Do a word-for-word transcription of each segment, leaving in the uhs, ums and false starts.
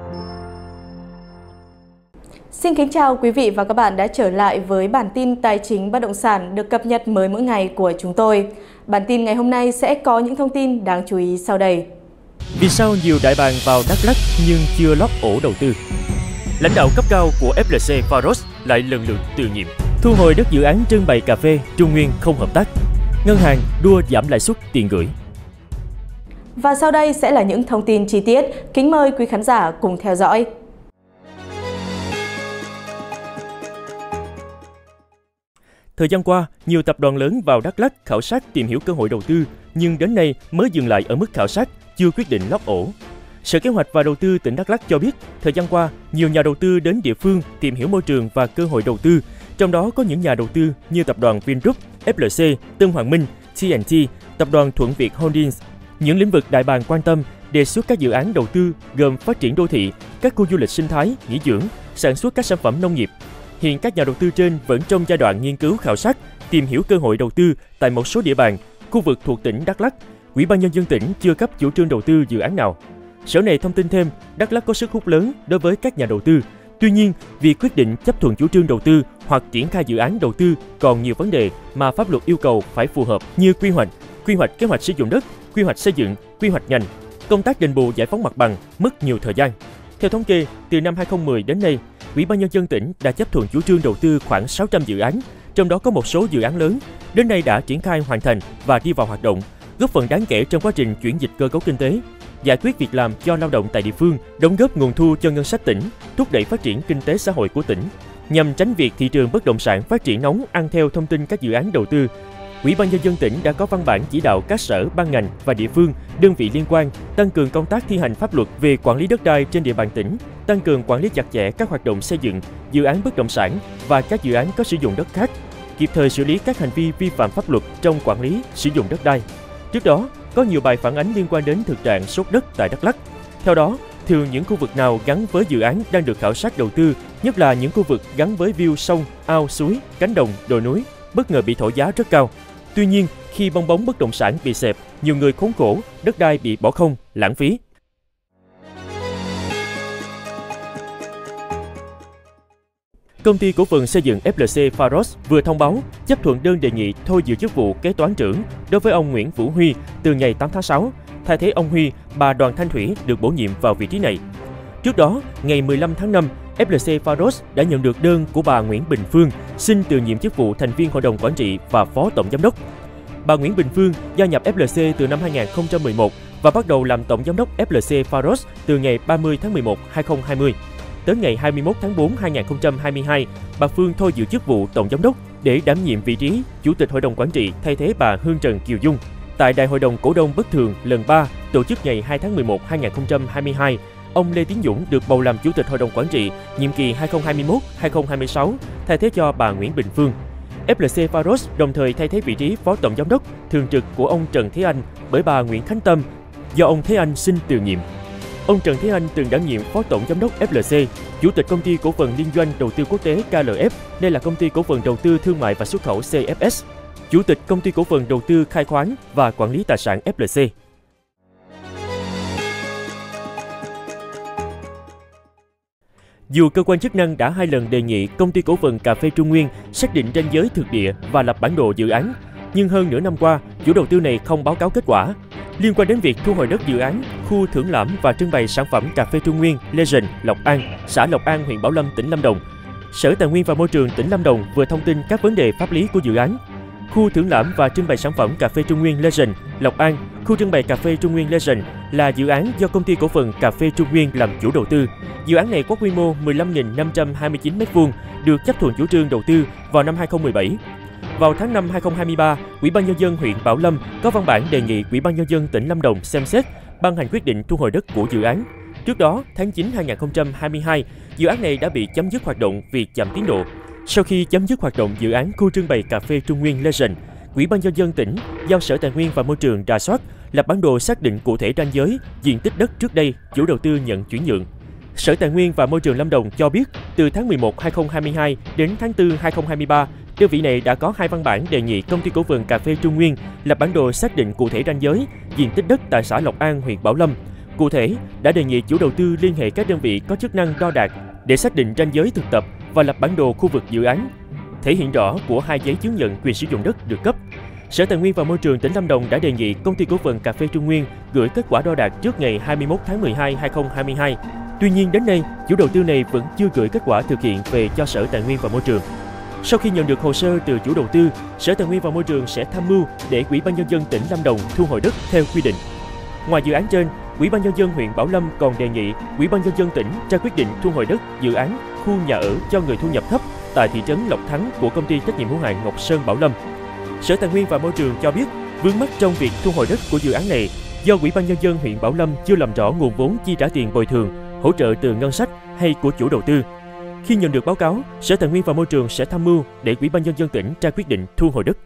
Xin kính chào quý vị và các bạn đã trở lại với bản tin tài chính bất động sản được cập nhật mới mỗi ngày của chúng tôi. Bản tin ngày hôm nay sẽ có những thông tin đáng chú ý sau đây. Vì sao nhiều đại bàng vào Đắk Lắk nhưng chưa lót ổ đầu tư? Lãnh đạo cấp cao của ép lờ xê Pharos lại lần lượt từ nhiệm. Thu hồi đất dự án trưng bày cà phê, Trung Nguyên không hợp tác. Ngân hàng đua giảm lãi suất tiền gửi. Và sau đây sẽ là những thông tin chi tiết. Kính mời quý khán giả cùng theo dõi. Thời gian qua, nhiều tập đoàn lớn vào Đắk Lắk khảo sát tìm hiểu cơ hội đầu tư, nhưng đến nay mới dừng lại ở mức khảo sát, chưa quyết định lót ổ. Sở Kế hoạch và Đầu tư tỉnh Đắk Lắk cho biết, thời gian qua, nhiều nhà đầu tư đến địa phương tìm hiểu môi trường và cơ hội đầu tư, trong đó có những nhà đầu tư như tập đoàn Vingroup, ép lờ xê, Tân Hoàng Minh, tê en tê, tập đoàn Thuận Việt Holdings. Những lĩnh vực đại bàng quan tâm đề xuất các dự án đầu tư gồm phát triển đô thị, các khu du lịch sinh thái, nghỉ dưỡng, sản xuất các sản phẩm nông nghiệp. Hiện các nhà đầu tư trên vẫn trong giai đoạn nghiên cứu khảo sát, tìm hiểu cơ hội đầu tư tại một số địa bàn, khu vực thuộc tỉnh Đắk Lắk. Ủy ban Nhân dân tỉnh chưa cấp chủ trương đầu tư dự án nào. Sở này thông tin thêm, Đắk Lắk có sức hút lớn đối với các nhà đầu tư. Tuy nhiên, việc quyết định chấp thuận chủ trương đầu tư hoặc triển khai dự án đầu tư còn nhiều vấn đề mà pháp luật yêu cầu phải phù hợp như quy hoạch, quy hoạch kế hoạch sử dụng đất, quy hoạch xây dựng, quy hoạch ngành. Công tác đền bù giải phóng mặt bằng mất nhiều thời gian. Theo thống kê, từ năm hai không một không đến nay, Ủy ban Nhân dân tỉnh đã chấp thuận chủ trương đầu tư khoảng sáu trăm dự án, trong đó có một số dự án lớn, đến nay đã triển khai hoàn thành và đi vào hoạt động, góp phần đáng kể trong quá trình chuyển dịch cơ cấu kinh tế, giải quyết việc làm cho lao động tại địa phương, đóng góp nguồn thu cho ngân sách tỉnh, thúc đẩy phát triển kinh tế xã hội của tỉnh. Nhằm tránh việc thị trường bất động sản phát triển nóng ăn theo thông tin các dự án đầu tư, Ủy ban Nhân dân tỉnh đã có văn bản chỉ đạo các sở, ban ngành và địa phương, đơn vị liên quan tăng cường công tác thi hành pháp luật về quản lý đất đai trên địa bàn tỉnh, tăng cường quản lý chặt chẽ các hoạt động xây dựng, dự án bất động sản và các dự án có sử dụng đất khác, kịp thời xử lý các hành vi vi phạm pháp luật trong quản lý, sử dụng đất đai. Trước đó, có nhiều bài phản ánh liên quan đến thực trạng sốt đất tại Đắk Lắk. Theo đó, thường những khu vực nào gắn với dự án đang được khảo sát đầu tư, nhất là những khu vực gắn với view sông, ao, suối, cánh đồng, đồi núi, bất ngờ bị thổi giá rất cao. Tuy nhiên, khi bong bóng bất động sản bị xẹp, nhiều người khốn khổ, đất đai bị bỏ không, lãng phí. Công ty cổ phần xây dựng ép lờ xê Pharos vừa thông báo chấp thuận đơn đề nghị thôi giữ chức vụ kế toán trưởng đối với ông Nguyễn Vũ Huy từ ngày tám tháng sáu. Thay thế ông Huy, bà Đoàn Thanh Thủy được bổ nhiệm vào vị trí này. Trước đó, ngày mười lăm tháng năm, ép lờ xê Pharos đã nhận được đơn của bà Nguyễn Bình Phương xin từ nhiệm chức vụ thành viên hội đồng quản trị và phó tổng giám đốc. Bà Nguyễn Bình Phương gia nhập ép lờ xê từ năm hai nghìn không trăm mười một và bắt đầu làm tổng giám đốc ép lờ xê Pharos từ ngày ba mươi tháng mười một năm hai nghìn không trăm hai mươi. Tới ngày hai mươi mốt tháng tư năm hai nghìn không trăm hai mươi hai, bà Phương thôi giữ chức vụ tổng giám đốc để đảm nhiệm vị trí chủ tịch hội đồng quản trị thay thế bà Hương Trần Kiều Dung. Tại Đại hội đồng cổ đông bất thường lần ba tổ chức ngày hai tháng mười một năm hai nghìn không trăm hai mươi hai, ông Lê Tiến Dũng được bầu làm chủ tịch hội đồng quản trị nhiệm kỳ hai nghìn không trăm hai mươi mốt đến hai nghìn không trăm hai mươi sáu, thay thế cho bà Nguyễn Bình Phương. ép lờ xê Pharos đồng thời thay thế vị trí phó tổng giám đốc thường trực của ông Trần Thế Anh bởi bà Nguyễn Khánh Tâm do ông Thế Anh xin từ nhiệm. Ông Trần Thế Anh từng đảm nhiệm phó tổng giám đốc ép lờ xê, chủ tịch công ty cổ phần liên doanh đầu tư quốc tế ca lờ ép, đây là công ty cổ phần đầu tư thương mại và xuất khẩu xê ép ét, chủ tịch công ty cổ phần đầu tư khai khoáng và quản lý tài sản ép lờ xê. Dù cơ quan chức năng đã hai lần đề nghị công ty cổ phần cà phê Trung Nguyên xác định ranh giới thực địa và lập bản đồ dự án, nhưng hơn nửa năm qua, chủ đầu tư này không báo cáo kết quả. Liên quan đến việc thu hồi đất dự án, khu thưởng lãm và trưng bày sản phẩm cà phê Trung Nguyên Legend, Lộc An, xã Lộc An, huyện Bảo Lâm, tỉnh Lâm Đồng, Sở Tài nguyên và Môi trường tỉnh Lâm Đồng vừa thông tin các vấn đề pháp lý của dự án. Khu thưởng lãm và trưng bày sản phẩm cà phê Trung Nguyên Legend, Lộc An, khu trưng bày cà phê Trung Nguyên Legend là dự án do công ty cổ phần cà phê Trung Nguyên làm chủ đầu tư. Dự án này có quy mô mười lăm nghìn năm trăm hai mươi chín mét vuông, được chấp thuận chủ trương đầu tư vào năm hai nghìn không trăm mười bảy. Vào tháng năm năm hai nghìn không trăm hai mươi ba, Ủy ban Nhân dân huyện Bảo Lâm có văn bản đề nghị Ủy ban Nhân dân tỉnh Lâm Đồng xem xét ban hành quyết định thu hồi đất của dự án. Trước đó, tháng chín năm hai nghìn không trăm hai mươi hai, dự án này đã bị chấm dứt hoạt động vì chậm tiến độ. Sau khi chấm dứt hoạt động dự án khu trưng bày cà phê Trung Nguyên Legend, Ủy ban Nhân dân tỉnh giao Sở Tài nguyên và Môi trường rà soát, lập bản đồ xác định cụ thể ranh giới, diện tích đất trước đây chủ đầu tư nhận chuyển nhượng. Sở Tài nguyên và Môi trường Lâm Đồng cho biết, từ tháng mười một năm hai nghìn không trăm hai mươi hai đến tháng tư năm hai nghìn không trăm hai mươi ba, đơn vị này đã có hai văn bản đề nghị công ty cổ phần cà phê Trung Nguyên lập bản đồ xác định cụ thể ranh giới, diện tích đất tại xã Lộc An, huyện Bảo Lâm, Cụ thể, đã đề nghị chủ đầu tư liên hệ các đơn vị có chức năng đo đạc để xác định ranh giới thực tập và lập bản đồ khu vực dự án, thể hiện rõ của hai giấy chứng nhận quyền sử dụng đất được cấp. Sở Tài nguyên và Môi trường tỉnh Lâm Đồng đã đề nghị Công ty Cổ phần Cà phê Trung Nguyên gửi kết quả đo đạc trước ngày hai mươi mốt tháng mười hai năm hai nghìn không trăm hai mươi hai. Tuy nhiên, đến nay, chủ đầu tư này vẫn chưa gửi kết quả thực hiện về cho Sở Tài nguyên và Môi trường. Sau khi nhận được hồ sơ từ chủ đầu tư, Sở Tài nguyên và Môi trường sẽ tham mưu để Ủy ban Nhân dân tỉnh Lâm Đồng thu hồi đất theo quy định. Ngoài dự án trên, Ủy ban Nhân dân huyện Bảo Lâm còn đề nghị Ủy ban Nhân dân tỉnh ra quyết định thu hồi đất dự án khu nhà ở cho người thu nhập thấp tại thị trấn Lộc Thắng của Công ty trách nhiệm hữu hạn Ngọc Sơn Bảo Lâm. Sở Tài nguyên và Môi trường cho biết vướng mắc trong việc thu hồi đất của dự án này do Ủy ban Nhân dân huyện Bảo Lâm chưa làm rõ nguồn vốn chi trả tiền bồi thường, hỗ trợ từ ngân sách hay của chủ đầu tư. Khi nhận được báo cáo, Sở Tài nguyên và Môi trường sẽ tham mưu để Ủy ban Nhân dân tỉnh ra quyết định thu hồi đất.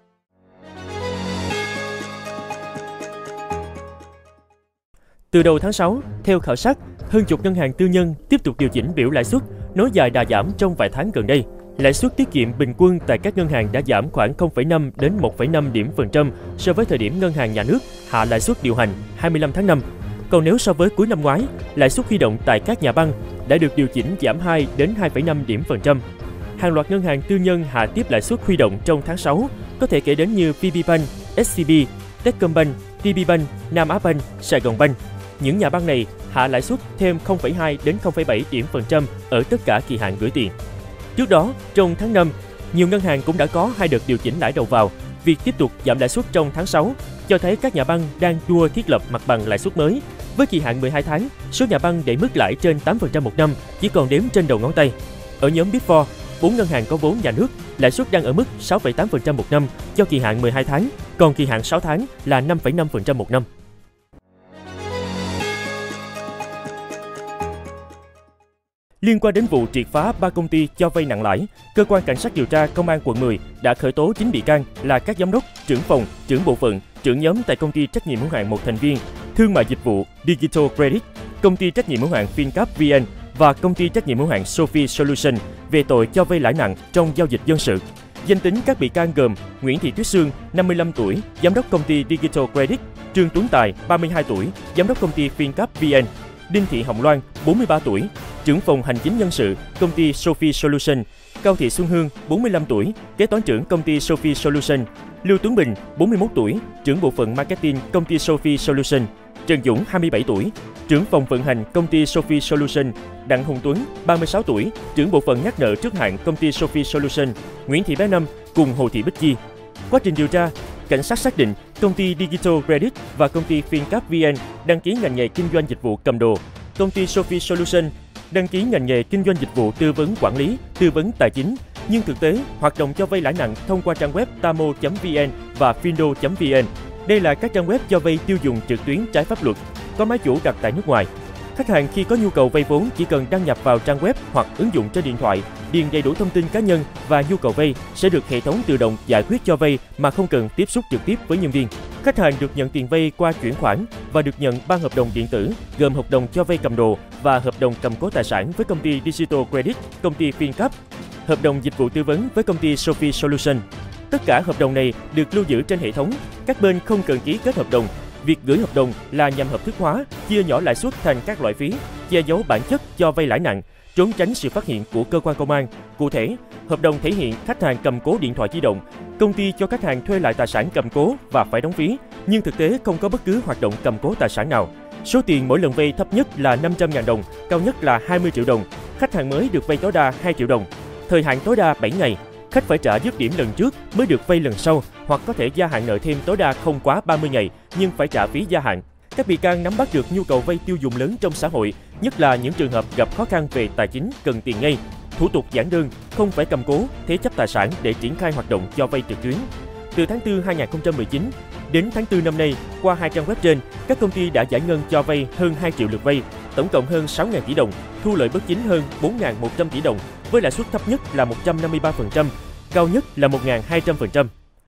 Từ đầu tháng sáu, theo khảo sát, hơn chục ngân hàng tư nhân tiếp tục điều chỉnh biểu lãi suất, nối dài đà giảm trong vài tháng gần đây. Lãi suất tiết kiệm bình quân tại các ngân hàng đã giảm khoảng không phẩy năm đến một phẩy năm điểm phần trăm so với thời điểm ngân hàng nhà nước hạ lãi suất điều hành hai mươi lăm tháng năm. Còn nếu so với cuối năm ngoái, lãi suất huy động tại các nhà băng đã được điều chỉnh giảm hai đến hai phẩy năm điểm phần trăm. Hàng loạt ngân hàng tư nhân hạ tiếp lãi suất huy động trong tháng sáu, có thể kể đến như vê bê Bank, ét xê bê, Techcombank, tê bê Bank, Nam Á Bank, Sài Gòn Bank. Những nhà băng này hạ lãi suất thêm không phẩy hai đến không phẩy bảy điểm phần trăm ở tất cả kỳ hạn gửi tiền. Trước đó, trong tháng năm, nhiều ngân hàng cũng đã có hai đợt điều chỉnh lãi đầu vào. Việc tiếp tục giảm lãi suất trong tháng sáu cho thấy các nhà băng đang đua thiết lập mặt bằng lãi suất mới. Với kỳ hạn mười hai tháng, số nhà băng để mức lãi trên tám phần trăm một năm chỉ còn đếm trên đầu ngón tay. Ở nhóm Big Four, bốn ngân hàng có vốn nhà nước, lãi suất đang ở mức sáu phẩy tám phần trăm một năm cho kỳ hạn mười hai tháng, còn kỳ hạn sáu tháng là năm phẩy năm phần trăm một năm. Liên quan đến vụ triệt phá ba công ty cho vay nặng lãi, Cơ quan Cảnh sát điều tra Công an quận mười đã khởi tố chín bị can là các giám đốc, trưởng phòng, trưởng bộ phận, trưởng nhóm tại Công ty trách nhiệm hữu hạn một thành viên Thương mại dịch vụ Digital Credit, Công ty trách nhiệm hữu hạn Fincap vê en và Công ty trách nhiệm hữu hạn Sophie Solution về tội cho vay lãi nặng trong giao dịch dân sự. Danh tính các bị can gồm Nguyễn Thị Tuyết Sương, năm mươi lăm tuổi, giám đốc công ty Digital Credit, Trương Tuấn Tài, ba mươi hai tuổi, giám đốc công ty Fincap vê en, Đinh Thị Hồng Loan, bốn mươi ba tuổi, trưởng phòng hành chính nhân sự, công ty Sophie Solution, Cao Thị Xuân Hương, bốn mươi lăm tuổi, kế toán trưởng công ty Sophie Solution, Lưu Tuấn Bình, bốn mươi mốt tuổi, trưởng bộ phận marketing công ty Sophie Solution, Trần Dũng, hai mươi bảy tuổi, trưởng phòng vận hành công ty Sophie Solution, Đặng Hùng Tuấn, ba mươi sáu tuổi, trưởng bộ phận nhắc nợ trước hạn công ty Sophie Solution, Nguyễn Thị Bé Năm cùng Hồ Thị Bích Chi. Quá trình điều tra, cảnh sát xác định công ty Digital Credit và công ty Fincap vê en đăng ký ngành nghề kinh doanh dịch vụ cầm đồ, công ty Sophie Solution đăng ký ngành nghề kinh doanh dịch vụ tư vấn quản lý, tư vấn tài chính, nhưng thực tế hoạt động cho vay lãi nặng thông qua trang web tamo chấm vn và findo chấm vn. Đây là các trang web cho vay tiêu dùng trực tuyến trái pháp luật, có máy chủ đặt tại nước ngoài. Khách hàng khi có nhu cầu vay vốn chỉ cần đăng nhập vào trang web hoặc ứng dụng trên điện thoại, điền đầy đủ thông tin cá nhân và nhu cầu vay sẽ được hệ thống tự động giải quyết cho vay mà không cần tiếp xúc trực tiếp với nhân viên. Khách hàng được nhận tiền vay qua chuyển khoản và được nhận ba hợp đồng điện tử gồm hợp đồng cho vay cầm đồ và hợp đồng cầm cố tài sản với công ty Digital Credit, công ty Fincap, hợp đồng dịch vụ tư vấn với công ty Sophie Solution. Tất cả hợp đồng này được lưu giữ trên hệ thống, các bên không cần ký kết hợp đồng. Việc gửi hợp đồng là nhằm hợp thức hóa, chia nhỏ lãi suất thành các loại phí, che giấu bản chất cho vay lãi nặng, trốn tránh sự phát hiện của cơ quan công an. Cụ thể, hợp đồng thể hiện khách hàng cầm cố điện thoại di động, công ty cho khách hàng thuê lại tài sản cầm cố và phải đóng phí, nhưng thực tế không có bất cứ hoạt động cầm cố tài sản nào. Số tiền mỗi lần vay thấp nhất là năm trăm nghìn đồng, cao nhất là hai mươi triệu đồng. Khách hàng mới được vay tối đa hai triệu đồng. Thời hạn tối đa bảy ngày. Khách phải trả dứt điểm lần trước mới được vay lần sau, hoặc có thể gia hạn nợ thêm tối đa không quá ba mươi ngày, nhưng phải trả phí gia hạn. Các bị can nắm bắt được nhu cầu vay tiêu dùng lớn trong xã hội, nhất là những trường hợp gặp khó khăn về tài chính cần tiền ngay, thủ tục giản đơn, không phải cầm cố, thế chấp tài sản để triển khai hoạt động cho vay trực tuyến. Từ tháng tư năm hai nghìn không trăm mười chín đến tháng tư năm nay, qua hai trang web trên, các công ty đã giải ngân cho vay hơn hai triệu lượt vay, tổng cộng hơn sáu nghìn tỷ đồng, thu lợi bất chính hơn bốn nghìn một trăm tỷ đồng, với lãi suất thấp nhất là một trăm năm mươi ba phần trăm, cao nhất là một nghìn hai trăm phần trăm.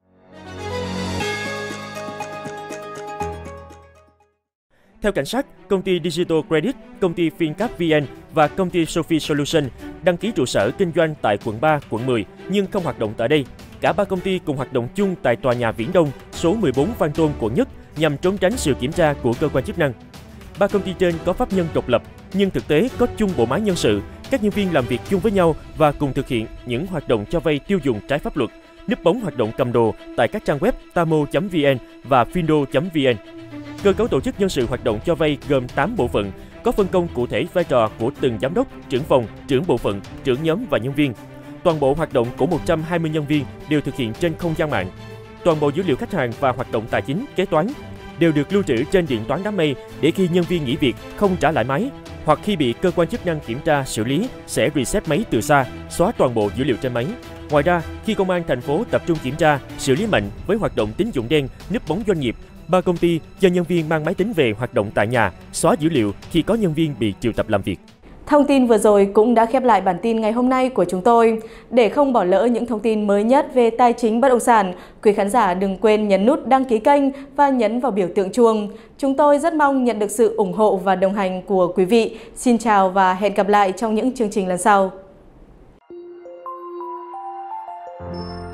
Theo cảnh sát, công ty Digital Credit, công ty Fincap vê en và công ty Sophie Solution đăng ký trụ sở kinh doanh tại quận ba, quận mười nhưng không hoạt động tại đây. Cả ba công ty cùng hoạt động chung tại tòa nhà Viễn Đông, số mười bốn Phan Tôn, quận Nhất nhằm trốn tránh sự kiểm tra của cơ quan chức năng. ba công ty trên có pháp nhân độc lập, nhưng thực tế có chung bộ máy nhân sự, các nhân viên làm việc chung với nhau và cùng thực hiện những hoạt động cho vay tiêu dùng trái pháp luật, núp bóng hoạt động cầm đồ tại các trang web tamo chấm vn và findo chấm vn. Cơ cấu tổ chức nhân sự hoạt động cho vay gồm tám bộ phận, có phân công cụ thể vai trò của từng giám đốc, trưởng phòng, trưởng bộ phận, trưởng nhóm và nhân viên. Toàn bộ hoạt động của một trăm hai mươi nhân viên đều thực hiện trên không gian mạng. Toàn bộ dữ liệu khách hàng và hoạt động tài chính, kế toán đều được lưu trữ trên điện toán đám mây để khi nhân viên nghỉ việc không trả lại máy, hoặc khi bị cơ quan chức năng kiểm tra xử lý sẽ reset máy từ xa, xóa toàn bộ dữ liệu trên máy. Ngoài ra, khi công an thành phố tập trung kiểm tra, xử lý mạnh với hoạt động tín dụng đen, núp bóng doanh nghiệp, ba công ty cho nhân viên mang máy tính về hoạt động tại nhà, xóa dữ liệu khi có nhân viên bị triệu tập làm việc. Thông tin vừa rồi cũng đã khép lại bản tin ngày hôm nay của chúng tôi. Để không bỏ lỡ những thông tin mới nhất về tài chính bất động sản, quý khán giả đừng quên nhấn nút đăng ký kênh và nhấn vào biểu tượng chuông. Chúng tôi rất mong nhận được sự ủng hộ và đồng hành của quý vị. Xin chào và hẹn gặp lại trong những chương trình lần sau.